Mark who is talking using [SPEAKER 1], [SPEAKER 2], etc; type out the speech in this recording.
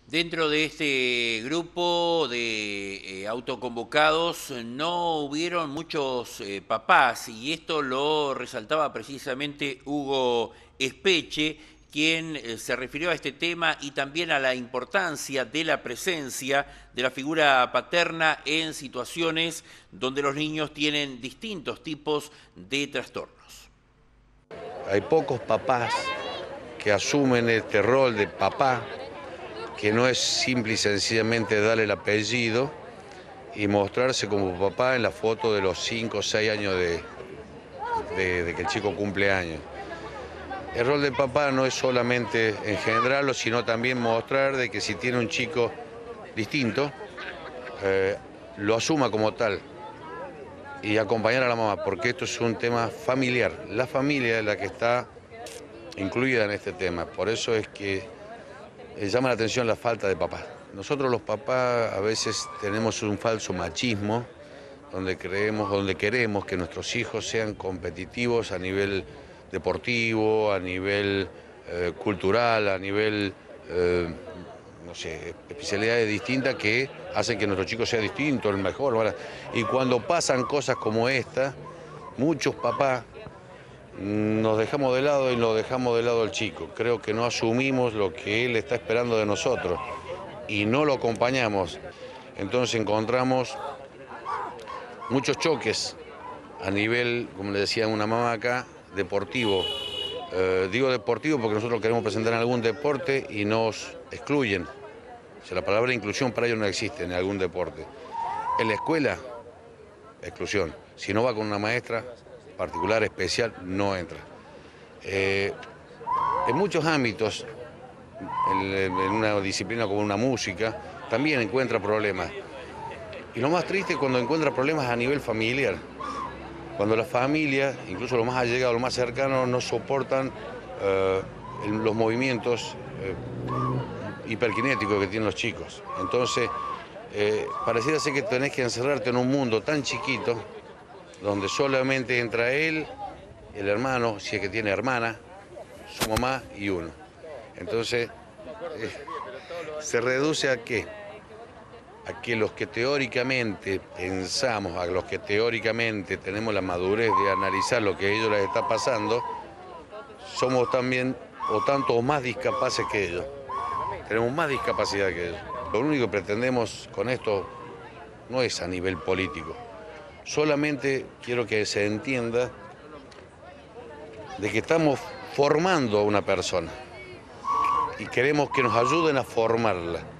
[SPEAKER 1] Dentro de este grupo de autoconvocados no hubieron muchos papás y esto lo resaltaba precisamente Hugo Espeche, quien se refirió a este tema y también a la importancia de la presencia de la figura paterna en situaciones donde los niños tienen distintos tipos de trastornos.
[SPEAKER 2] Hay pocos papás que asumen este rol de papá, que no es simple y sencillamente darle el apellido y mostrarse como papá en la foto de los 5 o 6 años de que el chico cumple años. El rol de papá no es solamente engendrarlo, sino también mostrar de que si tiene un chico distinto, lo asuma como tal y acompañar a la mamá, porque esto es un tema familiar. La familia es la que está incluida en este tema, por eso es que llama la atención la falta de papá. Nosotros los papás a veces tenemos un falso machismo donde queremos que nuestros hijos sean competitivos a nivel deportivo, a nivel cultural, a nivel, no sé, especialidades distintas que hacen que nuestro chico sea distinto, el mejor, ¿verdad? Y cuando pasan cosas como esta, muchos papás nos dejamos de lado y lo dejamos de lado al chico. Creo que no asumimos lo que él está esperando de nosotros y no lo acompañamos. Entonces encontramos muchos choques a nivel, como le decía una mamá acá, deportivo. Digo deportivo porque nosotros queremos presentar en algún deporte y nos excluyen. O sea, la palabra inclusión para ellos no existe en algún deporte. En la escuela, exclusión. Si no va con una maestra particular, especial, no entra. En muchos ámbitos, en una disciplina como una música, también encuentra problemas. Y lo más triste es cuando encuentra problemas a nivel familiar. Cuando las familias, incluso los más allegados, los más cercanos, no soportan los movimientos hiperkinéticos que tienen los chicos. Entonces, pareciera ser que tenés que encerrarte en un mundo tan chiquito, donde solamente entra él, el hermano, si es que tiene hermana, su mamá y uno. Entonces, se reduce ¿a qué? A que los que teóricamente pensamos, a los que teóricamente tenemos la madurez de analizar lo que a ellos les está pasando, somos también o tanto o más discapaces que ellos. Tenemos más discapacidad que ellos. Lo único que pretendemos con esto no es a nivel político. Solamente quiero que se entienda de que estamos formando a una persona y queremos que nos ayuden a formarla.